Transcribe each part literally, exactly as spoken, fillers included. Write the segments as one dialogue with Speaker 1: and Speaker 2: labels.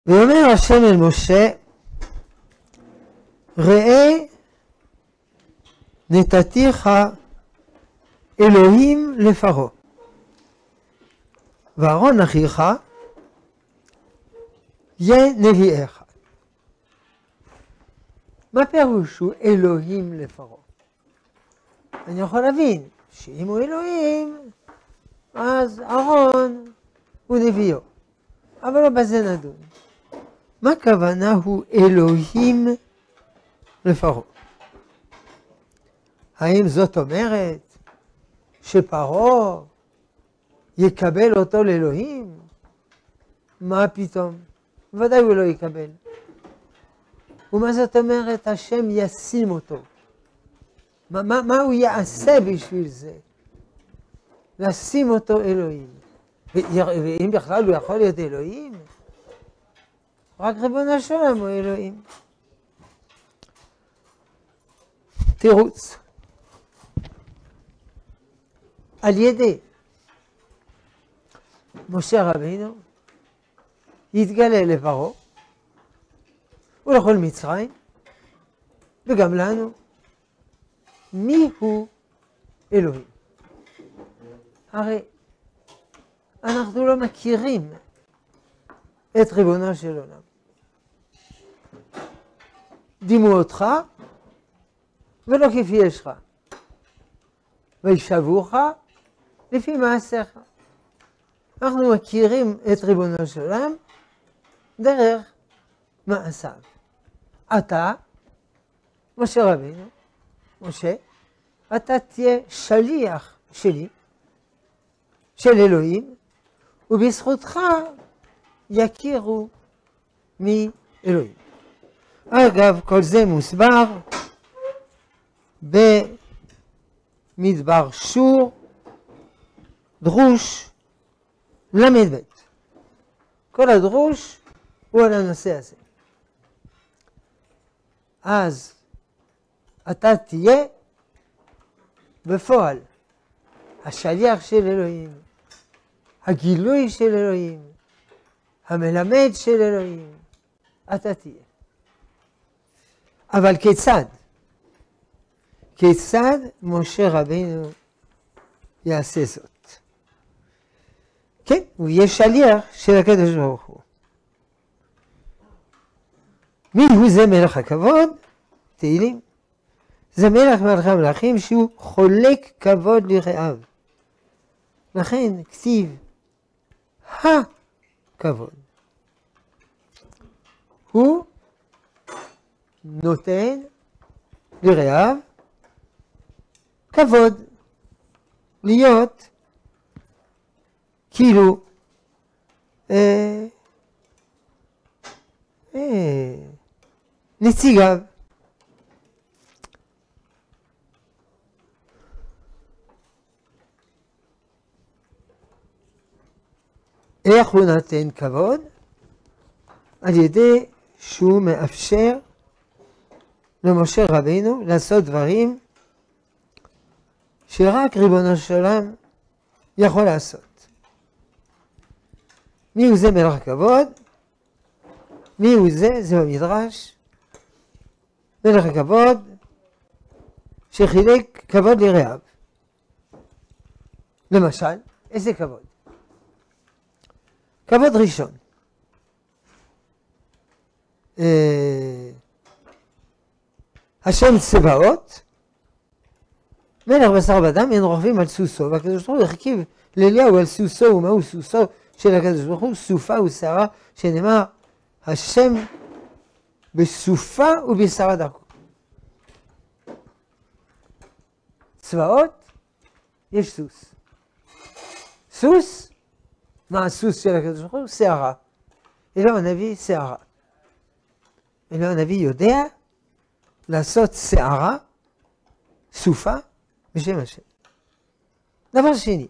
Speaker 1: ואומר השם אל משה, ראה נתתיך אלוהים לפרעה, ואהרון אחיך יהיה נביאך. מה פירוש הוא אלוהים לפרעה? אני יכול להבין שאם הוא אלוהים, אז אהרון הוא נביאו. אבל לא בזה נדון. מה הכוונה הוא אלוהים לפרעה? האם זאת אומרת שפרעה יקבל אותו לאלוהים? מה פתאום? ודאי הוא לא יקבל. ומה זאת אומרת השם ישים אותו? מה, מה, מה הוא יעשה בשביל זה? לשים אותו אלוהים. ואם בכלל הוא יכול להיות אלוהים, רק ריבונו של עולם הוא אלוהים. תירוץ. על ידי משה רבינו יתגלה לפרעה ולכל מצרים וגם לנו מי הוא אלוהים. הרי אנחנו לא מכירים את ריבונו של עולם. דימו אותך ולא כפי ישך, וישבוך לפי מעשיך. אנחנו מכירים את ריבונו של עולם דרך מעשיו. אתה, משה רבינו, משה, אתה תהיה שליח שלי, של אלוהים, ובזכותך יכירו מי אלוהים. אגב, כל זה מוסבר במדבר שור, דרוש למד ב'. כל הדרוש הוא על הנושא הזה. אז אתה תהיה בפועל השליח של אלוהים, הגילוי של אלוהים, המלמד של אלוהים, אתה תהיה. אבל כיצד? כיצד משה רבינו יעשה זאת? כן, הוא יהיה שליח של הקדוש ברוך הוא. מי הוא זה מלך הכבוד? תהילים. זה מלך מלכי המלכים שהוא חולק כבוד לרעיו. לכן כתיב הכבוד. הוא נותן לרעיו כבוד, להיות כאילו אה, אה, נציגיו. איך הוא נותן כבוד? על ידי שהוא מאפשר למשה רבינו לעשות דברים שרק ריבונו של עולם יכול לעשות. מי הוא זה מלך הכבוד? מי הוא זה? זה במדרש. מלך הכבוד שחילק כבוד לרעיו. למשל, איזה כבוד? כבוד ראשון. אה, השם צבאות, מלך בשר ודם, אין רוכבים על סוסו, והקדוש ברוך הוא החכיב לאליהו על סוסו, ומהו סוסו של הקדוש ברוך הוא? סופה ושערה, שנאמר השם בסופה ובשערה דרכו. צבאות, יש סוס. סוס, מה הסוס של הקדוש ברוך הוא? שערה. אליהו הנביא שערה. אליהו הנביא יודע לעשות שערה, סופה, בשם השם. דבר שני,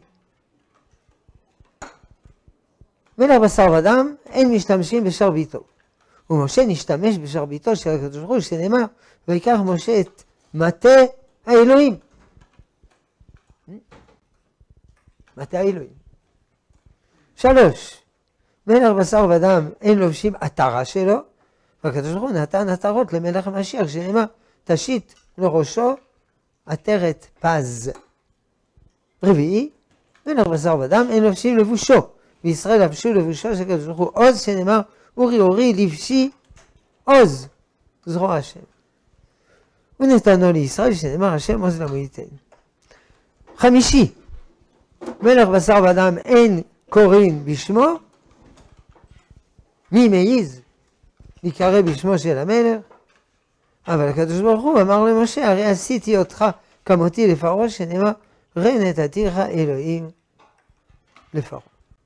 Speaker 1: מלך בשר ודם אין משתמשים בשרביטו. ומשה נשתמש בשרביטו של הקדוש ברוך הוא, שנאמר, ויקח משה את מטה האלוהים. מטה האלוהים. שלוש, מלך בשר ודם אין לובשים עטרה שלו, והקדוש ברוך הוא נתן עטרות למלך המשיח, שנאמר, תשית לראשו עטרת פז. רביעי, מלך בשר ודם אין לובשים לבושו, בישראל לבשו לבושו של הקדוש ברוך הוא עוז, שנאמר, אורי אורי לבשי עוז, זרוע השם. ונתנו לישראל, שנאמר, השם עוז למו ייתן. חמישי, מלך בשר ודם אין קוראים בשמו, מי מעיז להיקרא בשמו של המלך? אבל הקדוש ברוך הוא אמר למשה, הרי עשיתי אותך כמותי לפרעה, שנאמר, ראה נתתיך אלוהים לפרעה.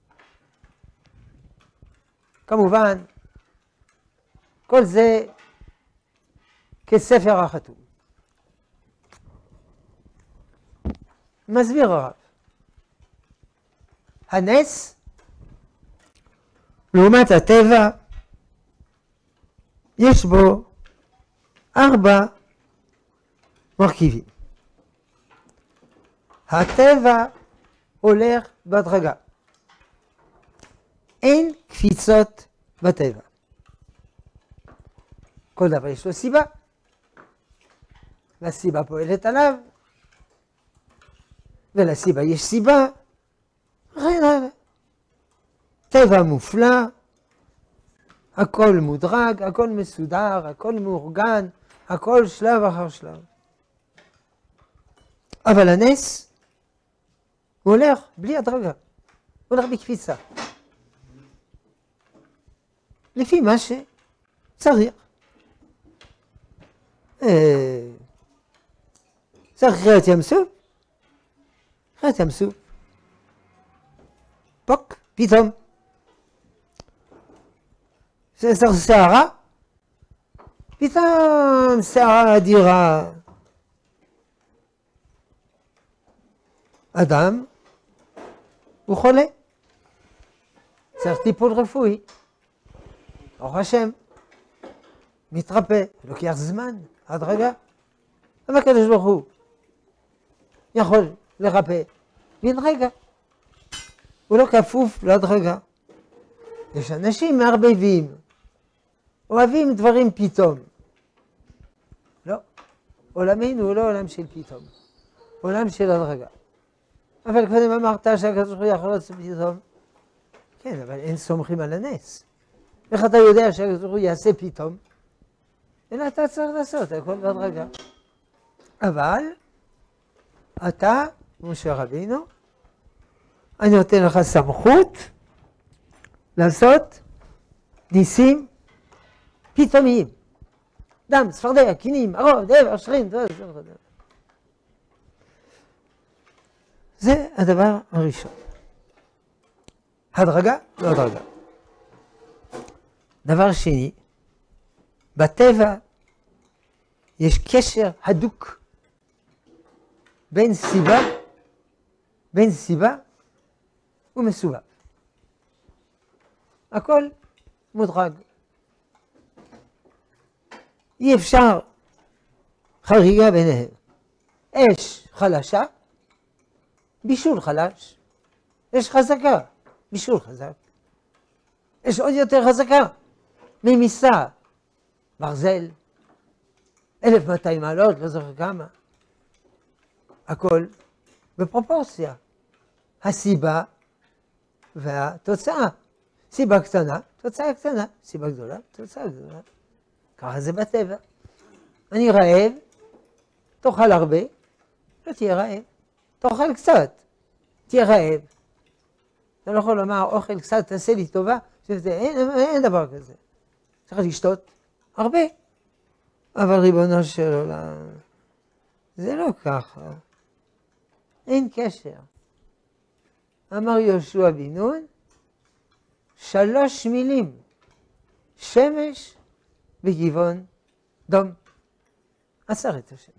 Speaker 1: כמובן, כל זה כספר החתום. מסביר הרב. הנס, לעומת הטבע, יש בו ארבע מרכיבים. הטבע הולך בהדרגה. אין קפיצות בטבע. כל דבר יש לו סיבה, והסיבה פועלת עליו, ולסיבה יש סיבה. טבע מופלא, הכל מודרג, הכל מסודר, הכל מאורגן, הכל שלב אחר שלב. אבל הנס, הוא הולך בלי הדרגה, הוא הולך בקפיצה. לפי מה שצריך. צריך קריאת ים סוף, קריאת ים סוף. פוק, פתאום. צריך שערה, פתאום שערה אדירה. אדם הוא חולה, צריך טיפול רפואי, ברוך השם, מתרפא, לוקח זמן, עד רגע, אבל הקדוש ברוך הוא יכול לרפא בן רגע, הוא לא כפוף להדרגה. יש אנשים מערבבים, אוהבים דברים פתאום. לא, עולמנו הוא לא עולם של פתאום, עולם של הדרגה. אבל קודם אמרת שהקדוש ברוך הוא יכול לעשות פתאום. כן, אבל אין סומכים על הנס. איך אתה יודע שהקדוש ברוך הוא יעשה פתאום? אלא אתה צריך לעשות, הכל בהדרגה. אבל אתה, משה רבינו, אני נותן לך סמכות לעשות ניסים פתאומיים. דם, צפרדע, קינים, ערוב, דבר, שרין, דבר, דבר, דבר. זה הדבר הראשון. הדרגה, לא הדרגה. דבר שני, בטבע יש קשר הדוק בין סיבה, בין סיבה ומסובב. הכל מודרג. אי אפשר חריגה ביניהם. אש חלשה, בישול חלש. אש חזקה, בישול חזק. אש עוד יותר חזקה, ממיסה, ברזל, אלף מאתיים מעלות, לא זוכר כמה. הכל בפרופורציה. הסיבה והתוצאה. סיבה קטנה, תוצאה קטנה. סיבה גדולה, תוצאה גדולה. ככה זה בטבע. אני רעב, תאכל הרבה, לא תהיה רעב. תאכל קצת, תהיה רעב. אתה לא יכול לומר, אוכל קצת, תעשה לי טובה, שזה, אין, אין דבר כזה. צריך לשתות הרבה. אבל ריבונו של עולם, זה לא ככה. אין קשר. אמר יהושע בן נון, שלוש מילים, שמש וגבעון דום. עשרת השמש.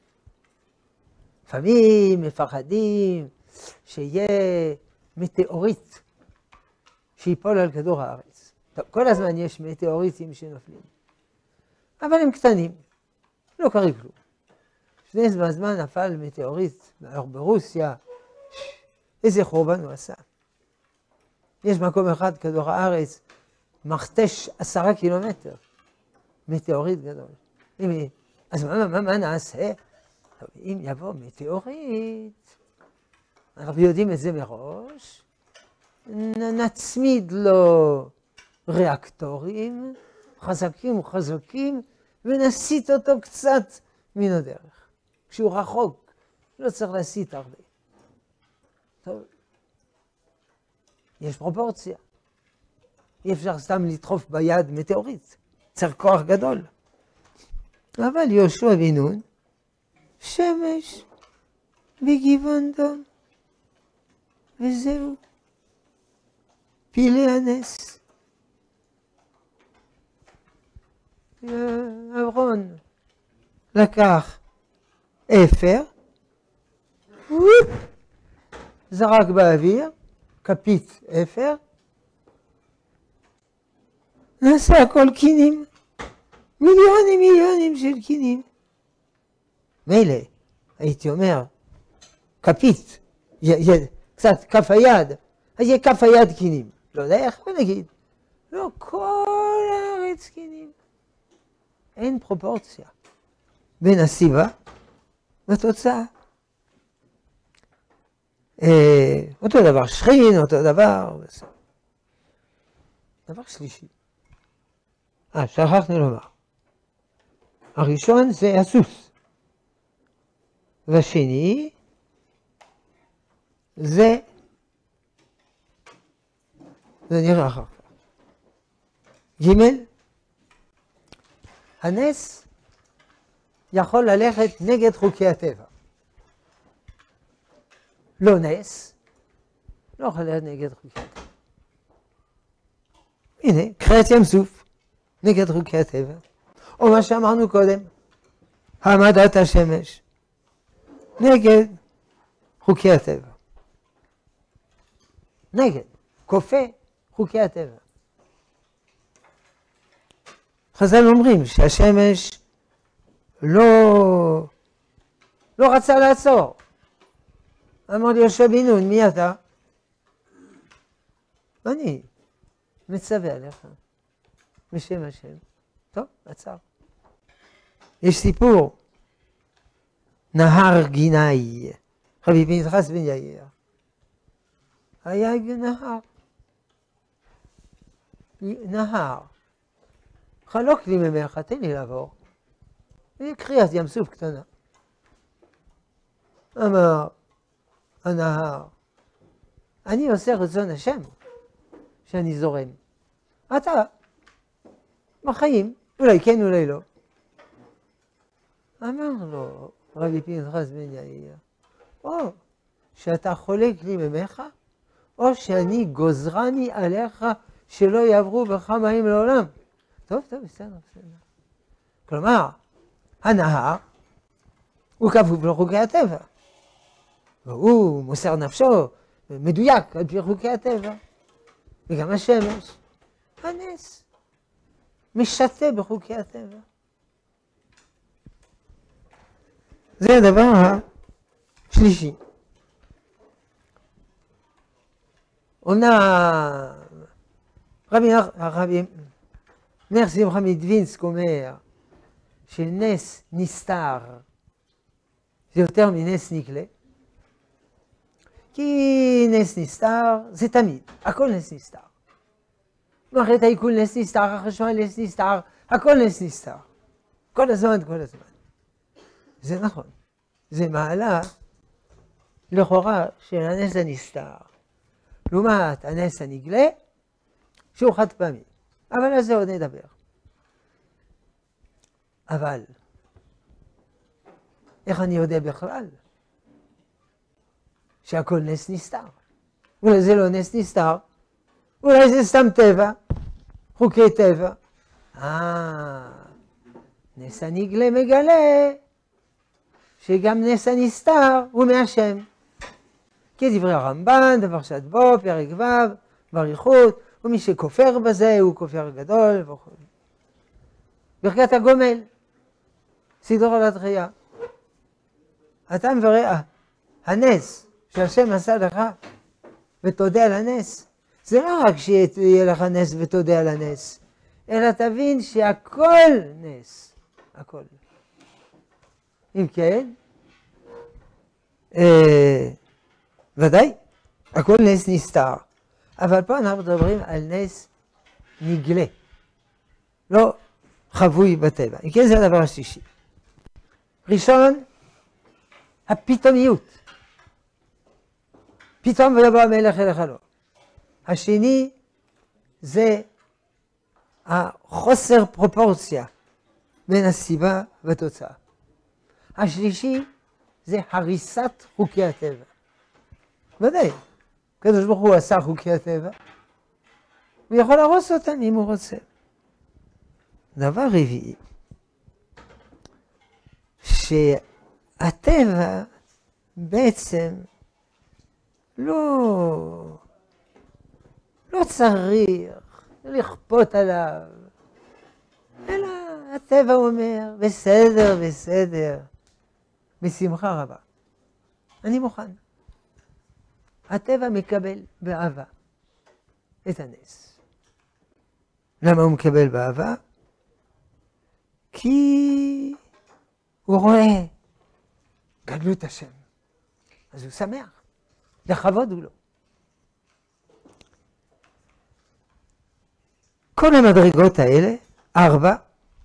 Speaker 1: לפעמים מפחדים שיהיה מטאורית שיפול על כדור הארץ. טוב, כל הזמן יש מטאוריטים שנופלים. אבל הם קטנים, לא קרה כלום. לפני זמן נפל מטאוריט ברוסיה, איזה חורבן הוא עשה. יש מקום אחד, כדור הארץ, מכתש עשרה קילומטר, מטאוריט גדול. אז מה, מה, מה נעשה? אם יבוא מטאוריט, אנחנו יודעים את זה מראש, נצמיד לו ריאקטורים חזקים וחזקים, ונסיט אותו קצת מן הדרך. כשהוא רחוק, לא צריך להסיט הרבה. טוב, יש פרופורציה. אי אפשר סתם לדחוף ביד מטאוריט, צריך כוח גדול. אבל יהושע בן נון, שמש בגבעון דום, וזהו, פילי הנס. אברון לקח אפר, זרק באוויר, כפית אפר, נעשה הכל קינים, מיליונים מיליונים של קינים. מילא, הייתי אומר, כפית, י, י, קצת כף היד, אז יהיה כף היד קינים. לא יודע איך נגיד, לא כל הארץ קינים. אין פרופורציה בין הסיבה לתוצאה. אה, אותו דבר שכין, אותו דבר. דבר שלישי. אה, שכחנו לומר. הראשון זה הסוס. והשני זה, זה נראה אחר כך. ג' הנס יכול ללכת נגד חוקי הטבע. לא נס, לא יכול ללכת נגד חוקי הטבע. הנה, קריעת ים סוף, נגד חוקי הטבע. או מה שאמרנו קודם, העמדת השמש, נגד חוקי הטבע. נגד, כופה חוקי הטבע. חז"ל אומרים שהשמש לא, לא רצה לעצור. אמר לי יהושע בן נון, מי אתה? אני מצווה עליך, בשם השם. טוב, עצר. יש סיפור, נהר גיני, רבי פנחס בן יאיר. היה נהר, נהר. חלוק לי ממך, תן לי לעבור. היא קריאת ים סוף קטנה. אמר הנהר, אני עושה רצון השם שאני זורם. אתה, בחיים, אולי כן, אולי לא. אמר לו רבי פנחס בן יאיר, או שאתה חולק לי ממך, או שאני גוזרני עליך שלא יעברו בך מים לעולם. טוב, טוב, בסדר, בסדר. כלומר, הנהר הוא כפוף לחוקי הטבע. והוא מוסר נפשו מדויק על פי חוקי הטבע. וגם השמש, הנס, משתה בחוקי הטבע. זה הדבר השלישי. עונה רבי רבי נר שמחה מדווינסק אומר שנס נסתר זה יותר מנס נגלה, כי נס נסתר זה תמיד, הכל נס נסתר. מערכת העיכול נס נסתר, החשמל נס נסתר, הכל נס נסתר. כל הזמן, כל הזמן. זה נכון. זה מעלה לכאורה של הנס הנסתר. לעומת הנס הנגלה, שהוא חד פעמי. אבל על זה עוד נדבר. אבל, איך אני יודע בכלל שהכל נס נסתר? אולי זה לא נס נסתר, אולי זה סתם טבע, חוקי טבע. אה, נס הנגלה מגלה שגם נס הנסתר הוא מהשם. כדברי הרמב"ן, בפרשת בו, פרק ו', באריכות, ומי שכופר בזה הוא כופר גדול וכו'. ברכת הגומל, סידור על התחייה. אתה מברך, הנס שהשם עשה לך, ותודה על הנס, זה לא רק שיהיה לך נס ותודה על הנס, אלא תבין שהכל נס, הכל. אם כן, אה, ודאי, הכל נס נסתר, אבל פה אנחנו מדברים על נס נגלה, לא חבוי בטבע. אם כן, זה הדבר השלישי. ראשון, הפתאומיות. פתאום ויבוא המלך אל החלום. השני זה החוסר פרופורציה בין הסיבה והתוצאה. השלישי זה הריסת חוקי הטבע. ודאי, הקדוש ברוך הוא עשה חוקי הטבע, הוא יכול להרוס אותם אם הוא רוצה. דבר רביעי, שהטבע בעצם לא, לא צריך לכפות עליו, אלא הטבע אומר, בסדר, בסדר, בשמחה רבה. אני מוכן. הטבע מקבל באהבה את הנס. למה הוא מקבל באהבה? כי הוא רואה גדלות השם. אז הוא שמח. לכבוד הוא לא. כל המדרגות האלה, ארבע,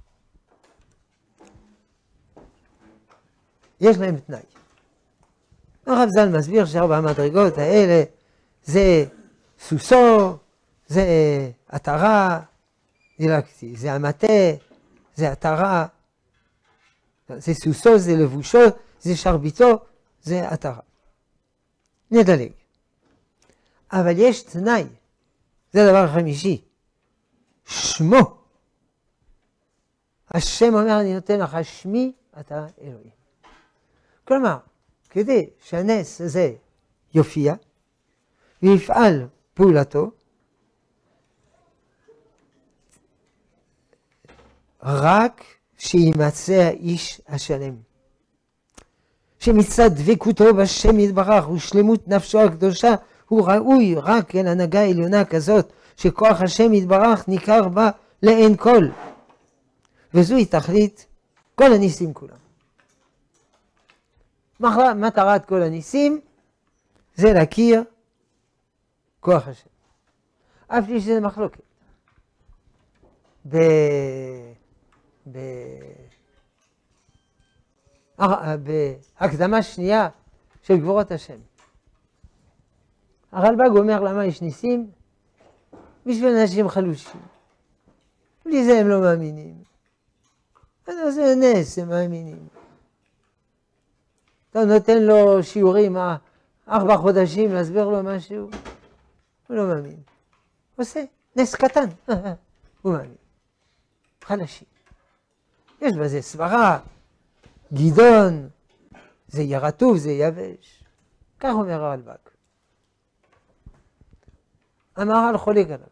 Speaker 1: יש להם תנאי. הרב ז"ל מסביר שארבע המדרגות האלה זה סוסו, זה עטרה, דילגתי, זה המטה, זה עטרה, זה סוסו, זה לבושו, זה שרביטו, זה עטרה. נדלג. אבל יש תנאי, זה הדבר החמישי, שמו. השם אומר, אני נותן לך שמי, אתה אלוהים. כלומר, כדי שהנס הזה יופיע ויפעל פעולתו, רק שימצא האיש השלם, שמצד דבקותו בשם יתברך ושלמות נפשו הקדושה, הוא ראוי רק אל הנהגה עליונה כזאת, שכוח השם יתברך ניכר בה לאין כל. וזוהי תכלית כל הניסים כולם. מטרת כל הניסים זה להכיר כוח השם. אף לי שזה מחלוקת. ב... ב... בהקדמה שנייה של גבורות השם. הרלב"ג אומר למה יש ניסים? בשביל אנשים חלושים. בלי זה הם לא מאמינים. אז זה נס, הם מאמינים. אתה נותן לו שיעורים ארבע חודשים להסביר לו משהו, הוא לא מאמין. עושה נס קטן, הוא מאמין. חלשים. יש בזה סברה, גידון, זה יהיה רטוב, זה יבש. כך אומר הרלב"ג. המהר"ל חולק עליו.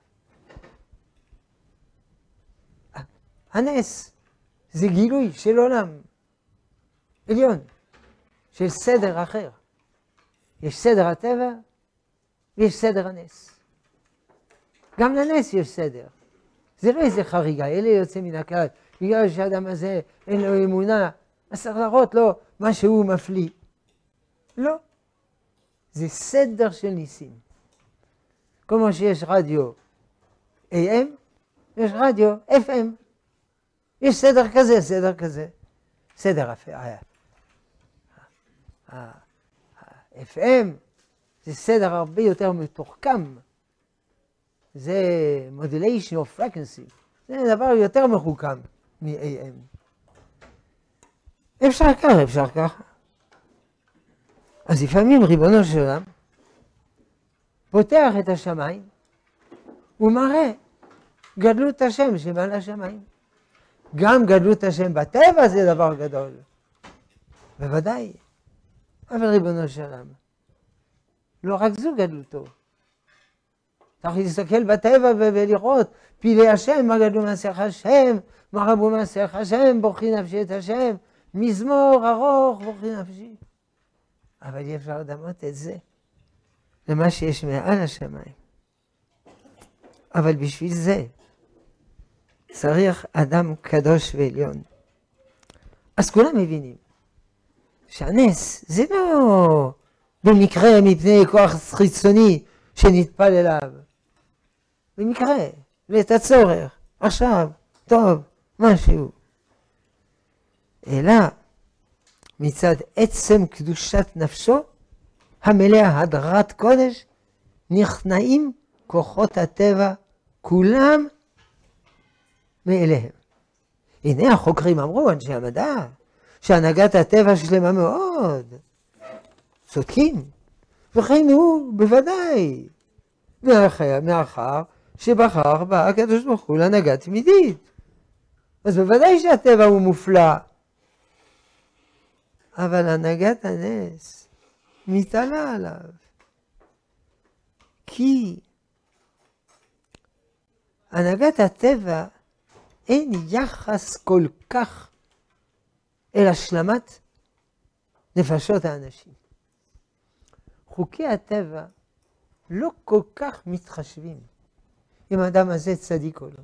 Speaker 1: הנס זה גילוי של עולם עליון, של סדר אחר. יש סדר הטבע ויש סדר הנס. גם לנס יש סדר. זה לא איזה חריגה, אלה יוצא מן הכלל. בגלל שהאדם הזה אין לו אמונה, אז צריך להראות לו מה שהוא מפליא. לא. זה סדר של ניסים. כמו שיש רדיו איי אם, יש רדיו אף אם. יש סדר כזה, סדר כזה. סדר ה-אף אם זה סדר הרבה יותר מתוחכם. זה modulation of frequency. זה דבר יותר מחוכם מ-איי אם. אפשר ככה, אפשר ככה. אז לפעמים ריבונו של עולם פותח את השמיים ומראה גדלות השם שמעל השמיים. גם גדלות השם בטבע זה דבר גדול. בוודאי. אבל ריבונו של עולם, לא רק זו גדלותו. צריך להסתכל בטבע ולראות פילי השם, מה גדלו מעשיך השם, מה רבו מעשיך השם, בורכי נפשי את השם, מזמור ארוך בורכי נפשי. אבל אי אפשר לדמות את זה למה שיש מעל השמיים. אבל בשביל זה צריך אדם קדוש ועליון. אז כולם מבינים שהנס זה לא במקרה מפני כוח חיצוני שנטפל אליו. במקרה, לעת הצורך, עכשיו, טוב, משהו. אלא מצד עצם קדושת נפשו, המלאה הדרת קודש, נכנעים כוחות הטבע כולם מאליהם. הנה החוקרים אמרו, אנשי המדע, שהנהגת הטבע שלמה מאוד. צודקים, וכן הוא בוודאי. מאחר, מאחר שבחר בה הקדוש ברוך הוא להנהגה תמידית. אז בוודאי שהטבע הוא מופלא. אבל הנהגת הנס מתעלה עליו. כי הנהגת הטבע אין יחס כל כך אל השלמת נפשות האנשים. חוקי הטבע לא כל כך מתחשבים אם האדם הזה צדיק או לא.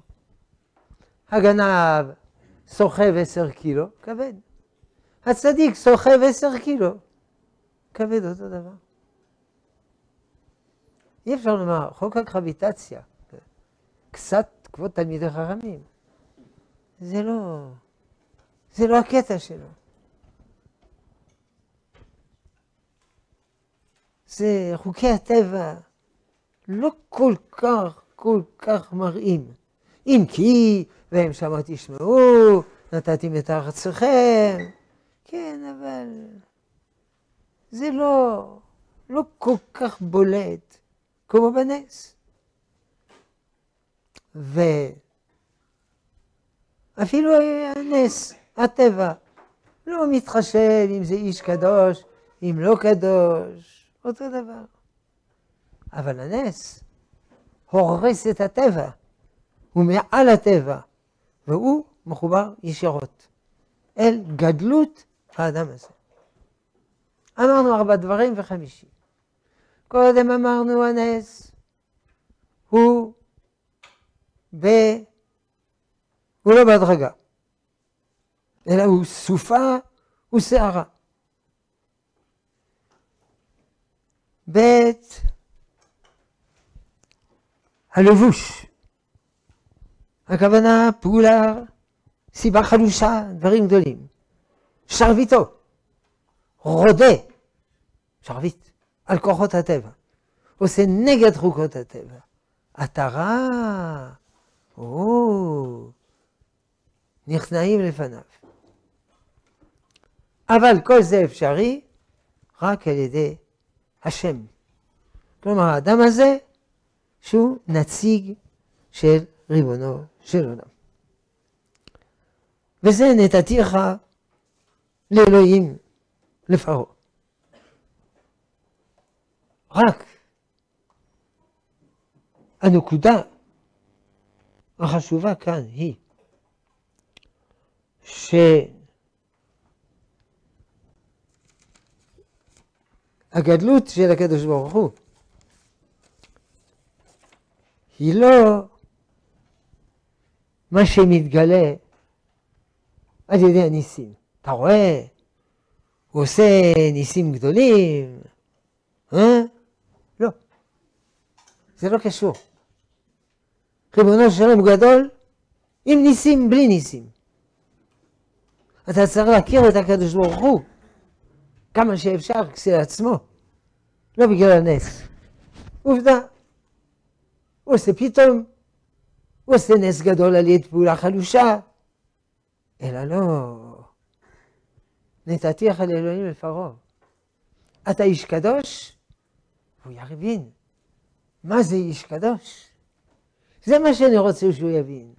Speaker 1: הגנב סוחב עשר קילו, כבד. הצדיק סוחב עשר קילו, כבד אותו דבר. אי אפשר לומר, חוק הקרביטציה, קצת כבוד תלמידי חכמים. זה לא, זה לא הקטע שלו. זה חוקי הטבע לא כל כך, כל כך מראים. אם כי, והם שמה תשמעו, נתתם את ארצכם. כן, אבל זה לא, לא כל כך בולט כמו בנס. ואפילו הנס, הטבע, לא מתחשב אם זה איש קדוש, אם לא קדוש, אותו דבר. אבל הנס הורס את הטבע, הוא מעל הטבע, והוא מחובר ישירות אל גדלות האדם הזה. אמרנו ארבע דברים וחמישי. קודם אמרנו הנס הוא ב... הוא לא בהדרגה, אלא הוא סופה ושערה. בית הלבוש, הכוונה פעולה, סיבה חלושה, דברים גדולים. שרביטו, רודה, שרביט, על כוחות הטבע. עושה נגד חוקות הטבע. עטרה, או, נכנעים לפניו. אבל כל זה אפשרי רק על ידי השם. כלומר, האדם הזה שהוא נציג של ריבונו של עולם. וזה נתתיך לאלוהים לפרעה. רק הנקודה החשובה כאן היא שהגדלות של הקדוש ברוך הוא היא לא מה שמתגלה על ידי הניסים. אתה רואה? הוא עושה ניסים גדולים. אה? לא. זה לא קשור. ריבונו של עולם גדול עם ניסים, בלי ניסים. אתה צריך להכיר את הקדוש ברוך הוא כמה שאפשר כשלעצמו. לא בגלל הנס. עובדה. הוא עושה פתאום. הוא עושה נס גדול על יד פעולה חלושה. אלא לא. נתתיך לאלוהים לפרעה. אתה איש קדוש? הוא יבין. מה זה איש קדוש? זה מה שאני רוצה שהוא יבין.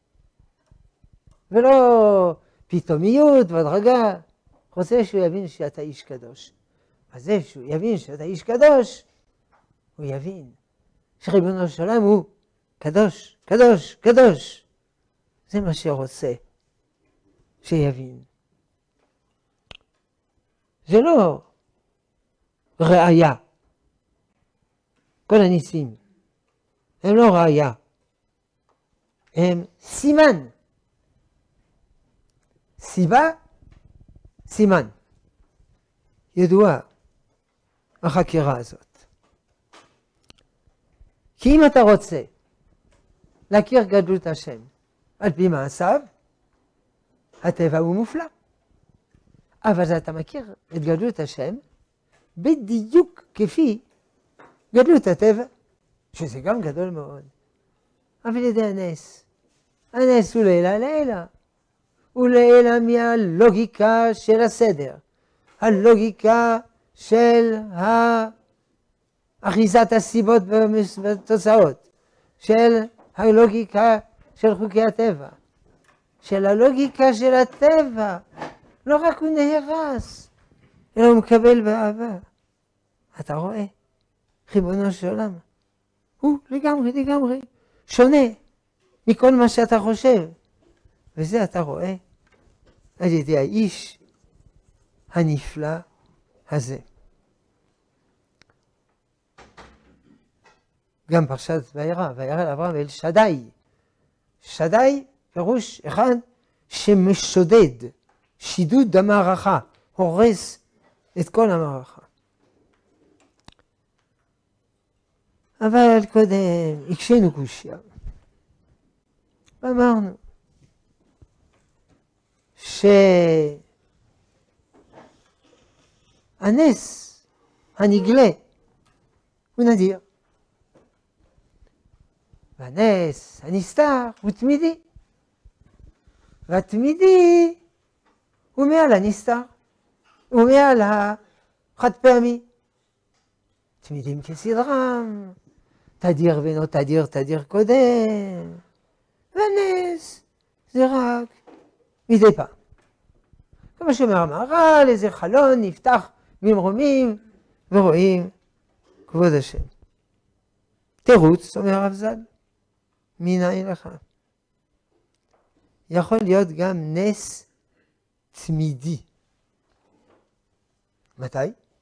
Speaker 1: ולא פתאומיות והדרגה. רוצה שהוא יבין שאתה איש קדוש. אז זה שהוא יבין שאתה איש קדוש, הוא יבין שריבונו של עולם הוא קדוש, קדוש, קדוש. זה מה שרוצה שיבין. זה לא ראיה. כל הניסים הם לא ראיה הם סימן. סיבה, סימן. ידועה החקירה הזאת. כי אם אתה רוצה להכיר גדלות השם על פי מעשיו, הטבע הוא מופלא. אבל אתה מכיר את גדלות השם בדיוק כפי גדלות הטבע, שזה גם גדול מאוד. אבל ידי הנס. הנס הוא לילה לילה. הוא לילה מהלוגיקה של הסדר. הלוגיקה של אחיזת הסיבות בתוצאות. של הלוגיקה של חוקי הטבע. של הלוגיקה של הטבע. לא רק הוא נהרס, אלא הוא מקבל באהבה. אתה רואה? ריבונו של עולם. הוא לגמרי, לגמרי, שונה מכל מה שאתה חושב. וזה אתה רואה על ידי האיש הנפלא הזה. גם פרשת וירא, וירא לאברהם אל שדי. שדי פירוש אחד שמשודד, שידוד המערכה, הורס את כל המערכה. אבל קודם הקשינו קושיה. ואמרנו שהנס הנגלה הוא נדיר. והנס הנסתר הוא תמידי. והתמידי הוא מעל הנסתר. הוא מעל החד פעמי. תמידים כסדרם. תדיר ואינו תדיר, תדיר קודם. והנס זה רק מדי פעם. כמו שאומר המהר"ל, איזה חלון נפתח ממרומים ורואים כבוד השם. תירוץ, אומר הרב ז"ל, מנין לך. יכול להיות גם נס תמידי. מתי?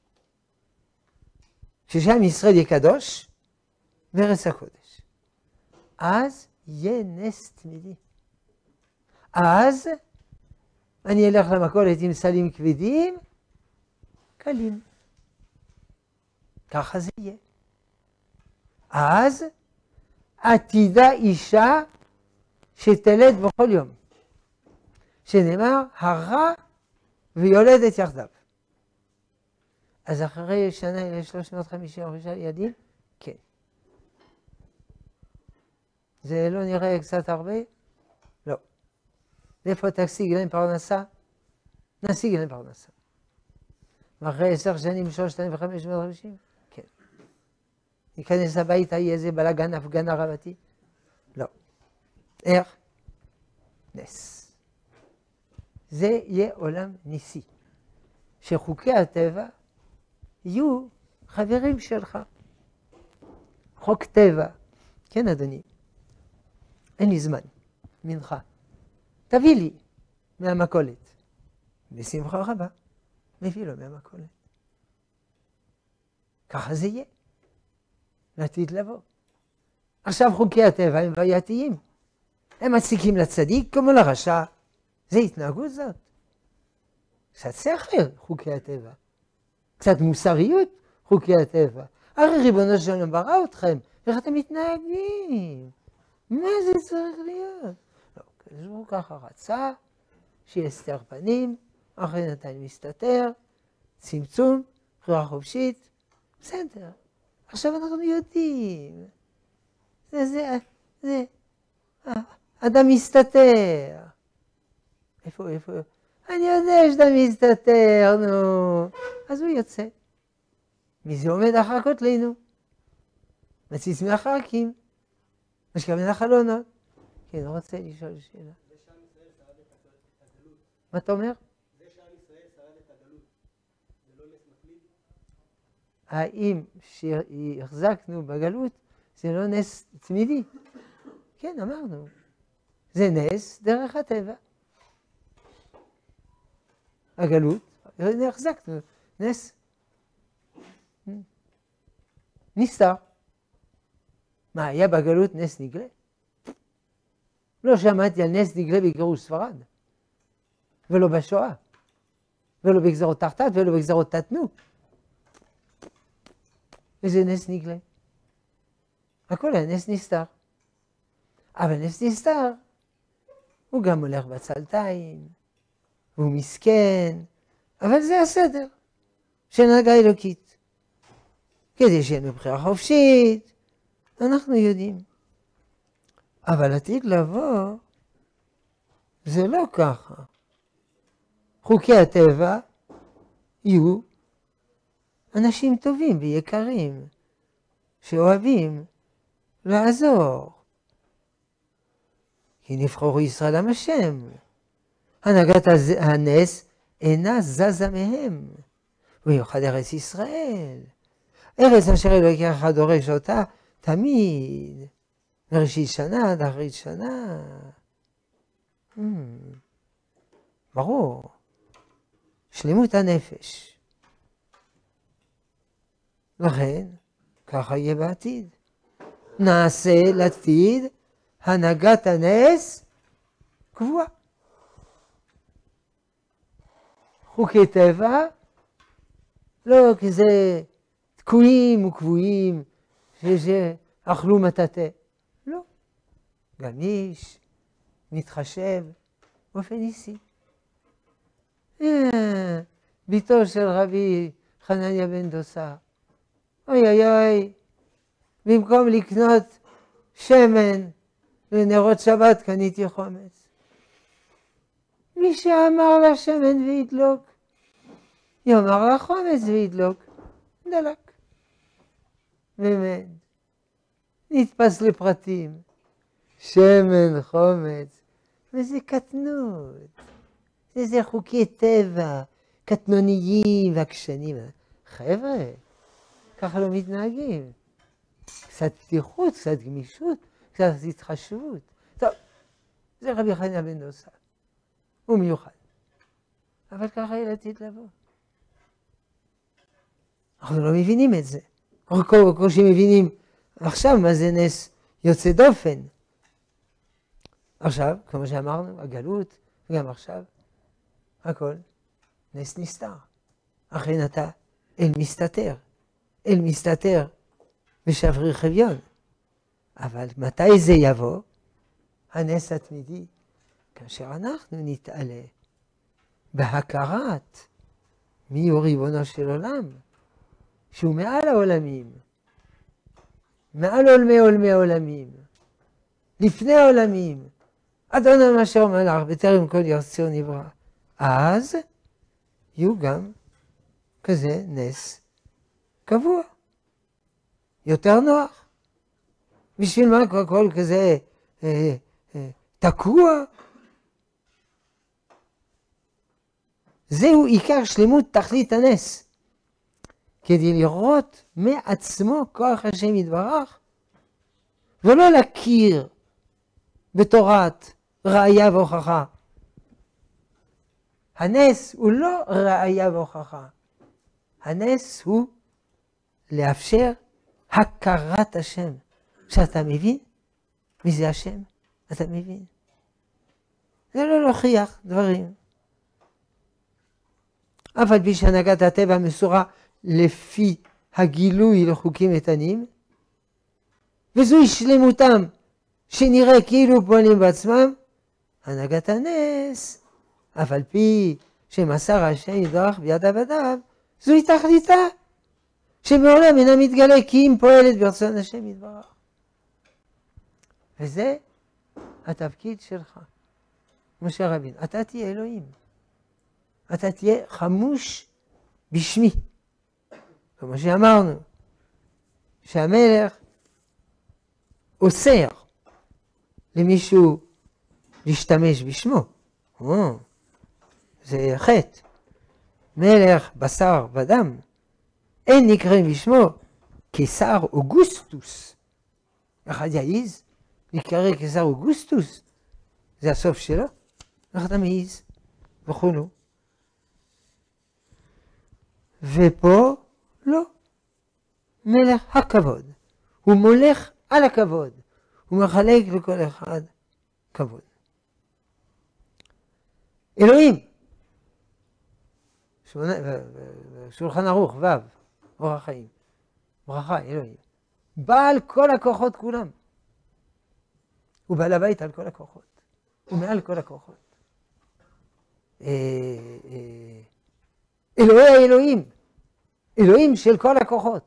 Speaker 1: כששם ישראל יקדוש בארץ הקודש. אז יהיה נס תמידי. אז אני אלך למכולת עם סלים כבדים, קלים. ככה זה יהיה. אז עתידה אישה שתלד בכל יום. שנאמר, הרע ויולדת יחדיו. אז אחרי שנה שלוש מאות וחמישים וחמישה ילדים, כן. זה לא נראה קצת הרבה? לא. איפה תשיג להם פרנסה? נשיג להם פרנסה. ואחרי עשר שנים, שלושת אלפים וחמש מאות וחמישים? כן. ניכנס הביתה, יהיה איזה בלגן, הפגנה רבתי? לא. איך? נס. זה יהיה עולם ניסי. שחוקי הטבע יהיו חברים שלך. חוק טבע. כן, אדוני. אין לי זמן. מנחה. תביא לי מהמכולת. בשמחה רבה. מביא לו מהמכולת. ככה זה יהיה. לעתיד לבוא. עכשיו חוקי הטבע הם בעייתיים. הם מציקים לצדיק כמו לרשע. זה התנהגות זאת. קצת שכל, חוקי הטבע. קצת מוסריות, חוקי הטבע. הרי ריבונו של עולם ברא אתכם, איך אתם מתנהגים? מה זה צריך להיות? לא, כשהוא ככה רצה, שיהיה הסתר פנים, אחרי נתן מסתתר, צמצום, בחירה חופשית, בסדר. עכשיו אנחנו יודעים. זה, זה, זה, אדם מסתתר. איפה, איפה? אני יודע שאתה מסתתר, נו. אז הוא יוצא. מי זה עומד אחר כותלינו? מציץ מהחרקים. משכב מן החלונות. כן, הוא רוצה לשאול שאלה. זה שעם ישראל שרד את הגלות. מה אתה אומר? זה שעם ישראל שרד את הגלות. זה לא נס מקליד? האם שהחזקנו בגלות זה לא נס תמידי? כן, אמרנו. זה נס דרך הטבע. הגלות, החזקנו, נס נסתר. מה, היה בגלות נס נגלה? לא שמעתי על נס נגלה בגירוש ספרד, ולא בשואה, ולא בגזרות תחתת, ולא בגזרות תתנו. איזה נס נגלה? הכל היה נס נסתר. אבל נס נסתר, הוא גם הולך בצלתיים, והוא מסכן, אבל זה הסדר של הנהגה אלוקית. כדי שיהיה לנו בחירה חופשית, אנחנו יודעים. אבל עתיד לבוא, זה לא ככה. חוקי הטבע יהיו אנשים טובים ויקרים, שאוהבים לעזור. כי נבחרו ישראל עם השם. הנהגת הנס אינה זזה מהם. ויוחד ארץ ישראל. ארץ אשר אלוקיך דורש אותה תמיד. מראשית שנה עד אחרית שנה. Hmm. ברור. שלמות הנפש. לכן, ככה יהיה בעתיד. נעשה לעתיד הנהגת הנס קבועה. חוקי טבע, לא כזה תקועים וקבועים, שאכלו מטאטא. לא. גמיש, מתחשב, באופן ניסי. ביתו של רבי חנניה בן דוסה. אוי אוי אוי, במקום לקנות שמן לנרות שבת קניתי חומץ. מי שאמר לה שמן וידלוק, יאמר לה חומץ וידלוק, דלק. באמת, נתפס לפרטים, שמן, חומץ, וזה קטנות, זה, זה חוקי טבע, קטנוניים ועקשנים. חבר'ה, ככה לא מתנהגים. קצת פתיחות, קצת גמישות, קצת התחשבות. טוב, זה רבי חנניה בן דוסה. הוא מיוחד. אבל ככה יהיה לעתיד לבוא. אנחנו לא מבינים את זה. אנחנו כמו שמבינים עכשיו מה זה נס יוצא דופן. עכשיו, כמו שאמרנו, הגלות, וגם עכשיו, הכל נס נסתר. אכן אתה אל מסתתר. אל מסתתר בשבריר חביון. אבל מתי זה יבוא? הנס התמידי. כאשר אנחנו נתעלה בהכרת מי הוא ריבונו של עולם, שהוא מעל העולמים, מעל עולמי עולמי העולמים, לפני העולמים, אדון אשר מלך בטרם כל ירצו נברא. אז יהיו גם כזה נס קבוע, יותר נוח. בשביל מה כל, כל כזה אה, אה, תקוע? זהו עיקר שלמות תכלית הנס. כדי לראות מעצמו כוח השם יתברך, ולא להכיר בתורת ראיה והוכחה. הנס הוא לא ראיה והוכחה. הנס הוא לאפשר הכרת השם. כשאתה מבין מי זה השם, אתה מבין. זה לא להוכיח דברים. אבל בי שהנהגת הטבע מסורה לפי הגילוי לחוקים איתנים, וזוהי שלמותם שנראה כאילו פועלים בעצמם, הנהגת הנס, אף על פי שמסר השם יתברך ביד עבדיו, זוהי תכליתה, שמעולם אינה מתגלה כי אם פועלת ברצון השם יתברך. וזה התפקיד שלך, משה רבינו. אתה תהיה אלוהים. אתה תהיה חמוש בשמי. כמו שאמרנו, שהמלך אוסר למישהו להשתמש בשמו. או, זה חטא. מלך בשר ודם. אין נקראים בשמו קיסר אוגוסטוס. אחד יעיז נקרא קיסר אוגוסטוס. זה הסוף שלו. איך אתה מעיז? וכולו. ופה לא. מלך הכבוד. הוא מולך על הכבוד. הוא מחלק לכל אחד כבוד. אלוהים, שולחן ערוך, ו', אורח חיים, ברכה, אלוהים. בעל כל הכוחות כולם. הוא בעל הבית על כל הכוחות. הוא מעל כל הכוחות. אלוהי האלוהים. אלוהים של כל הכוחות.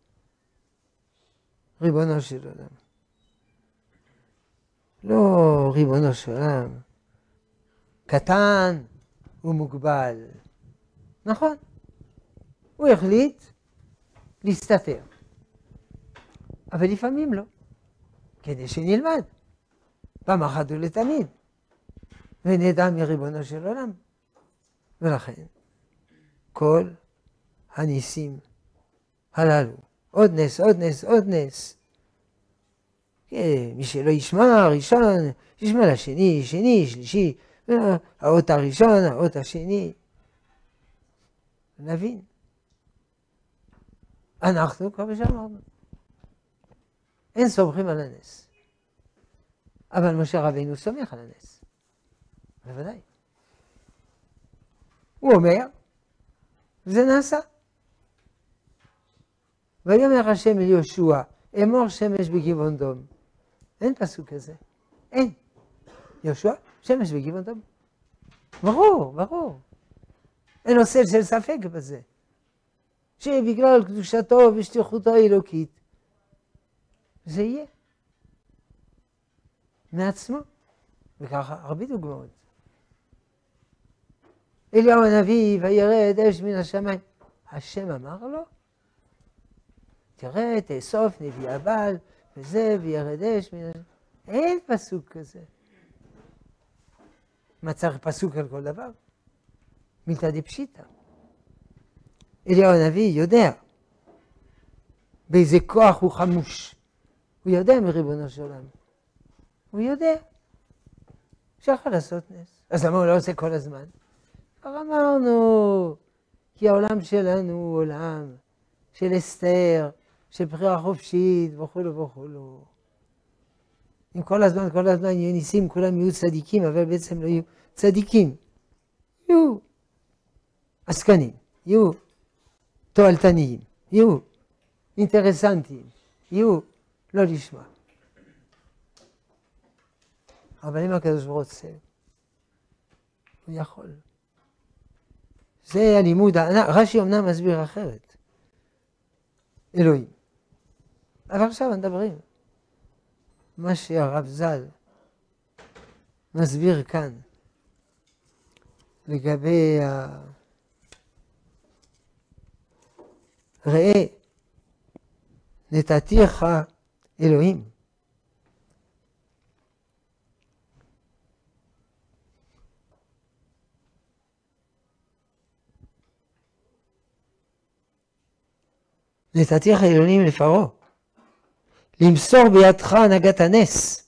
Speaker 1: ריבונו של עולם. לא ריבונו של עולם. קטן ומוגבל. נכון. הוא החליט להסתתר. אבל לפעמים לא. כדי שנלמד. פעם אחת ולתמיד. ונדע מריבונו של עולם. ולכן, כל הניסים הללו, עוד נס, עוד נס, עוד נס. מי שלא ישמע ראשון, ישמע לשני, שני, שלישי, האות הראשון, האות השני. נבין. אנחנו, כמו שאמרנו, אין סומכים על הנס. אבל משה רבינו סומך על הנס. בוודאי. הוא אומר, וזה נעשה. ויאמר השם אל יהושע, אמור שמש בגבעון דום. אין פסוק כזה. אין. יהושע, שמש בגבעון דום. ברור, ברור. אין עושה של ספק בזה. שבגלל קדושתו ושליחותו האלוקית, זה יהיה. מעצמו. וככה הרבה דוגמאות. אליהו הנביא, וירד אש מן השמיים. השם אמר לו, תראה, תאסוף נביא הבעל, וזה, וירד אש מן השמיים. אין פסוק כזה. מה צריך פסוק על כל דבר? מילתא דפשיטא. אליהו הנביא יודע באיזה כוח הוא חמוש. הוא יודע מריבונו של עולם. הוא יודע שיכול לעשות נס. אז למה הוא לא עושה כל הזמן? כבר אמרנו, כי העולם שלנו הוא עולם של אסתר, של בחירה חופשית וכולו וכולו. אם כל הזמן, כל הזמן יהיו ניסים, כולם יהיו צדיקים, אבל בעצם לא יהיו צדיקים. יהיו עסקנים, יהיו תועלתניים, יהיו אינטרסנטיים, יהיו לא לשמה. אבל אם הקדוש ברוך הוא רוצה, הוא יכול. זה הלימוד, רש"י אמנם מסביר אחרת. אלוהים. אבל עכשיו מדברים. מה שהרב ז"ל מסביר כאן, לגבי ה... ראה, נתתיך אלוהים. נתתיך אלוהים לפרעה, למסור בידך הנהגת הנס.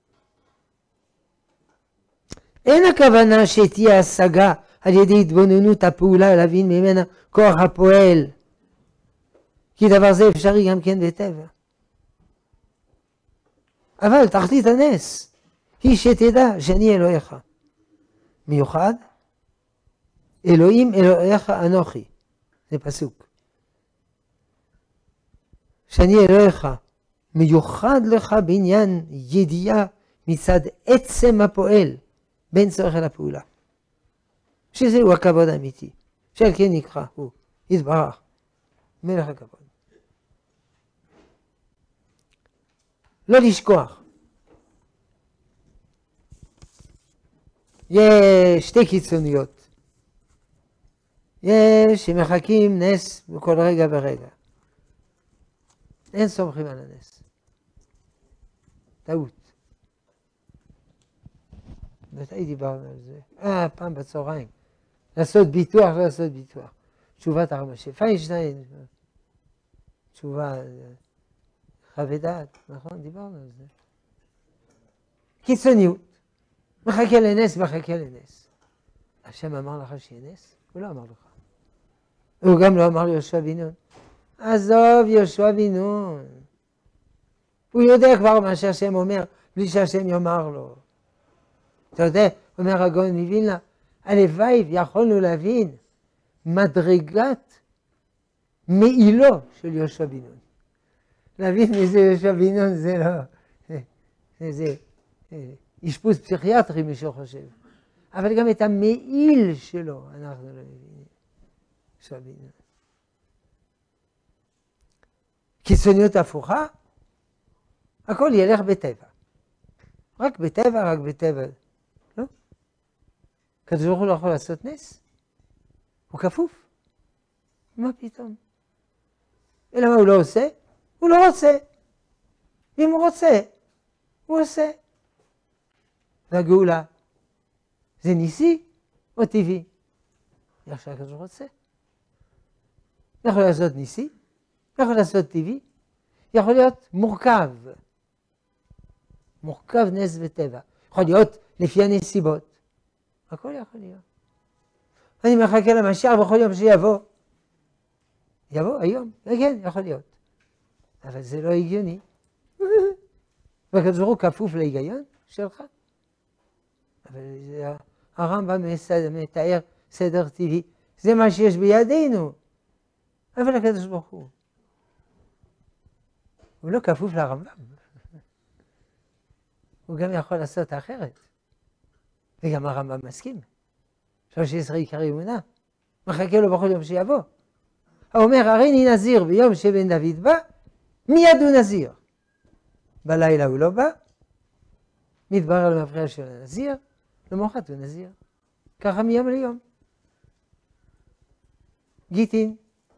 Speaker 1: אין הכוונה שתהיה השגה על ידי התבוננות הפעולה להבין ממנה כוח הפועל, כי דבר זה אפשרי גם כן בטבע. אבל תכלית הנס היא שתדע שאני אלוהיך. מיוחד, אלוהים אלוהיך אנוכי. זה פסוק. שאני אלוהיך, מיוחד לך בעניין ידיעה מצד עצם הפועל, בין צורך אל הפעולה. שזהו הכבוד האמיתי. שעל כן נקרא הוא, יתברך, מלך הכבוד. לא לשכוח. יש שתי קיצוניות. יש שמחכים נס בכל רגע ורגע. אין סומכים על הנס. טעות. מתי דיברנו על זה? אה, פעם בצהריים. לעשות ביטוח, לא לעשות ביטוח. תשובת הרב משה פיינשטיין. תשובה חוות דעת, נכון? דיברנו על זה. קיצוניות. מחכה לנס, מחכה לנס. השם אמר לך שיהיה נס? הוא לא אמר לך. הוא גם לא אמר ליהושע בן נון. עזוב יהושע בן נון. הוא יודע כבר מה שהשם אומר, בלי שהשם יאמר לו. אתה יודע, אומר הגאון מווילנה, הלוואי ויכולנו להבין מדרגת מעילו של יהושע בן נון. להבין מזה יהושע בן נון זה לא, זה אשפוז פסיכיאטרי מי שחושב. אבל גם את המעיל שלו אנחנו לא מבינים. יהושע בן נון. קיצוניות הפוכה, הכל ילך בטבע. רק בטבע, רק בטבע. לא? הקדוש ברוך הוא לא יכול לעשות נס. הוא כפוף. מה פתאום? אלא מה הוא לא עושה? הוא לא רוצה. אם הוא רוצה, הוא עושה. והגאולה, זה ניסי או טבעי? איך שהקדוש ברוך הוא רוצה. יכול לעשות ניסי, יכול לעשות טבעי, יכול להיות מורכב. מורכב נס וטבע. יכול להיות לפי הנסיבות. הכל יכול להיות. אני מחכה למשיח בכל יום שיבוא. יבוא היום, כן, יכול להיות. אבל זה לא הגיוני. והקדוש ברוך הוא כפוף להיגיון שלך. אבל הרמב"ם מתאר סדר טבעי. זה מה שיש בידינו. אבל הקדוש ברוך הוא. הוא לא כפוף לרמב"ם. הוא גם יכול לעשות אחרת. וגם הרמב"ם מסכים. שלוש עשרה עיקרי אמונה. מחכה לו בכל יום שיבוא. הוא אומר, הריני נזיר ביום שבן דוד בא, מיד הוא נזיר. בלילה הוא לא בא, מתברר למפריע של הנזיר, למחרת הוא נזיר. ככה מיום ליום. גיטין,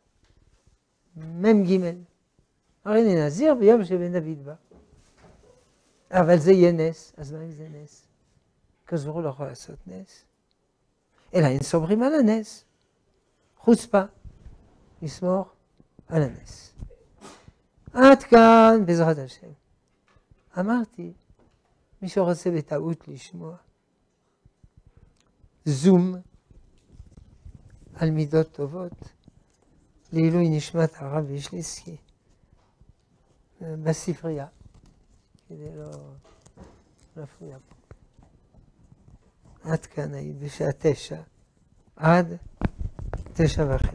Speaker 1: מם ג' הריני נזיר ביום שבן דוד בא. אבל זה יהיה נס, אז מה אם זה נס? הקדוש ברוך הוא לא יכול לעשות נס. אלא אין סומכים על הנס. חוצפה, לסמוך על הנס. עד כאן בעזרת השם. אמרתי, מי שרוצה בטעות לשמוע, זום על מידות טובות, לעילוי נשמת הרב וישליסקי, בספרייה, כדי לא להפריע פה. עד כאן היית בשעה תשע, עד תשע וחצי.